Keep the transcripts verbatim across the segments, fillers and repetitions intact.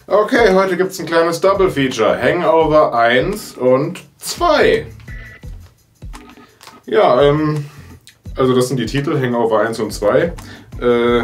Okay, heute gibt es ein kleines Double Feature. Hangover eins und zwei. Ja, ähm, also das sind die Titel, Hangover eins und zwei. Äh,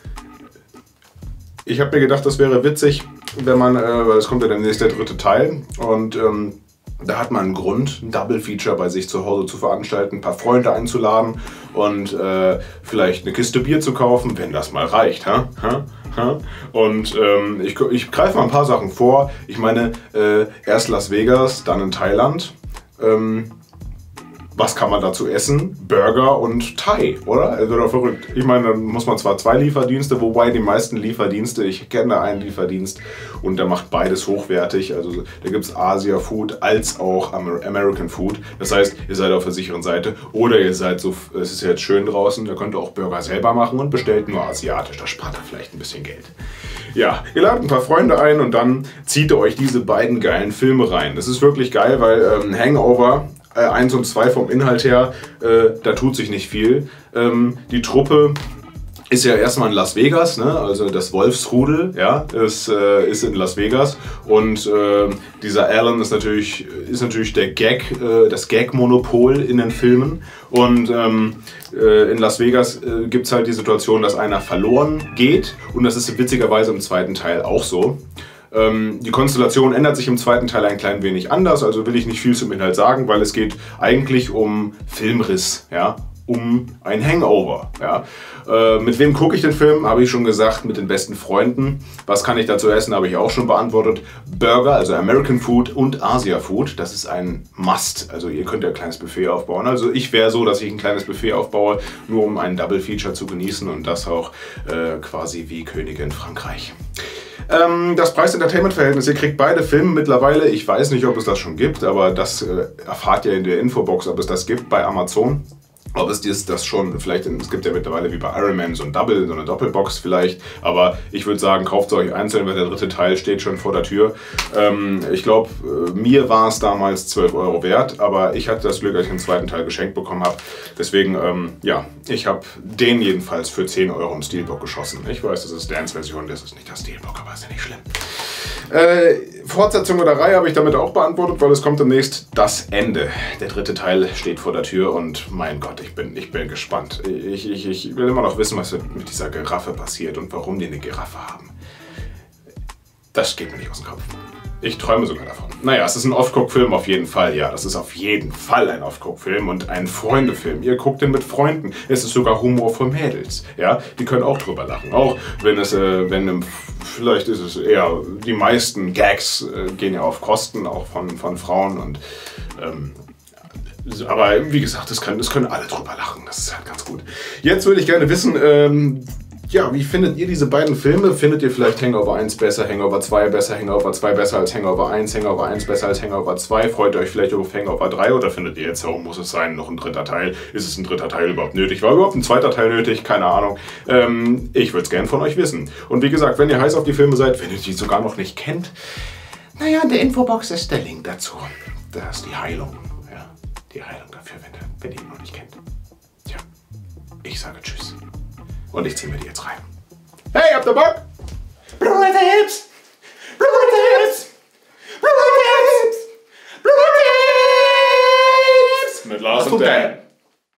ich habe mir gedacht, das wäre witzig, wenn man, äh, weil es kommt ja demnächst der dritte Teil und ähm, da hat man einen Grund, ein Double Feature bei sich zu Hause zu veranstalten, ein paar Freunde einzuladen und äh, vielleicht eine Kiste Bier zu kaufen, wenn das mal reicht. Ha? Ha? Ha? Und ähm, ich, ich greife mal ein paar Sachen vor. Ich meine, äh, erst Las Vegas, dann in Thailand. Ähm, Was kann man dazu essen? Burger und Thai, oder? Also doch verrückt. Ich meine, dann muss man zwar zwei Lieferdienste, wobei die meisten Lieferdienste, ich kenne einen Lieferdienst und der macht beides hochwertig. Also da gibt es Asia Food als auch American Food. Das heißt, ihr seid auf der sicheren Seite oder ihr seid so, es ist jetzt schön draußen, da könnt ihr auch Burger selber machen und bestellt nur asiatisch. Da spart ihr vielleicht ein bisschen Geld. Ja, ihr ladet ein paar Freunde ein und dann zieht ihr euch diese beiden geilen Filme rein. Das ist wirklich geil, weil ähm, Hangover eins und zwei vom Inhalt her, äh, da tut sich nicht viel. Ähm, die Truppe ist ja erstmal in Las Vegas, ne? Also das Wolfsrudel, ja, ist, äh, ist in Las Vegas und äh, dieser Alan ist natürlich, ist natürlich der Gag, äh, das Gag-Monopol in den Filmen und ähm, äh, in Las Vegas äh, gibt es halt die Situation, dass einer verloren geht und das ist witzigerweise im zweiten Teil auch so. Die Konstellation ändert sich im zweiten Teil ein klein wenig anders, also will ich nicht viel zum Inhalt sagen, weil es geht eigentlich um Filmriss, ja, um ein Hangover. Ja. Äh, mit wem gucke ich den Film, habe ich schon gesagt, mit den besten Freunden. Was kann ich dazu essen, habe ich auch schon beantwortet. Burger, also American Food und Asia Food, das ist ein Must. Also ihr könnt ja ein kleines Buffet aufbauen. Also ich wäre so, dass ich ein kleines Buffet aufbaue, nur um einen Double Feature zu genießen und das auch äh, quasi wie Könige in Frankreich. Das Preis-Entertainment-Verhältnis, ihr kriegt beide Filme mittlerweile, ich weiß nicht, ob es das schon gibt, aber das äh, erfahrt ihr in der Infobox, ob es das gibt bei Amazon. Ob es das, das schon, vielleicht, es gibt ja mittlerweile wie bei Iron Man so ein Double, so eine Doppelbox vielleicht, aber ich würde sagen, kauft es euch einzeln, weil der dritte Teil steht schon vor der Tür. Ähm, ich glaube, äh, mir war es damals zwölf Euro wert, aber ich hatte das Glück, dass ich den zweiten Teil geschenkt bekommen habe. Deswegen, ähm, ja, ich habe den jedenfalls für zehn Euro im Steelbook geschossen. Ich weiß, das ist Dans Version, das ist nicht das Steelbook, aber ist ja nicht schlimm. Äh, Fortsetzung oder Reihe habe ich damit auch beantwortet, weil es kommt demnächst das Ende. Der dritte Teil steht vor der Tür und mein Gott, ich bin, ich bin gespannt. Ich, ich, ich will immer noch wissen, was mit dieser Giraffe passiert und warum die eine Giraffe haben. Das geht mir nicht aus dem Kopf. Ich träume sogar davon. Naja, es ist ein Off-Cook-Film auf jeden Fall. Ja, das ist auf jeden Fall ein Off-Cook-Film und ein Freunde-Film. Ihr guckt den mit Freunden. Es ist sogar Humor für Mädels. Ja, die können auch drüber lachen. Auch wenn es, äh, wenn im, vielleicht ist es eher, die meisten Gags äh, gehen ja auf Kosten, auch von, von Frauen und ähm, aber wie gesagt, das können, das können alle drüber lachen. Das ist halt ganz gut. Jetzt würde ich gerne wissen, ähm, ja, wie findet ihr diese beiden Filme? Findet ihr vielleicht Hangover eins besser, Hangover zwei besser, Hangover zwei besser als Hangover eins, Hangover eins besser als Hangover zwei? Freut ihr euch vielleicht auf Hangover drei oder findet ihr jetzt, oh, muss es sein, noch ein dritter Teil? Ist es ein dritter Teil überhaupt nötig? War überhaupt ein zweiter Teil nötig? Keine Ahnung. Ähm, ich würde es gern von euch wissen. Und wie gesagt, wenn ihr heiß auf die Filme seid, wenn ihr die sogar noch nicht kennt, naja, in der Infobox ist der Link dazu. Das ist die Heilung. Ja, die Heilung dafür, wenn ihr, wenn ihr ihn noch nicht kennt. Tja, ich sage Tschüss. Und ich ziehe mir die jetzt rein. Hey, habt ihr Bock? Blue Tips! Blue Tips! Blue Tips! Blue Tips! Mit Lars und Dan.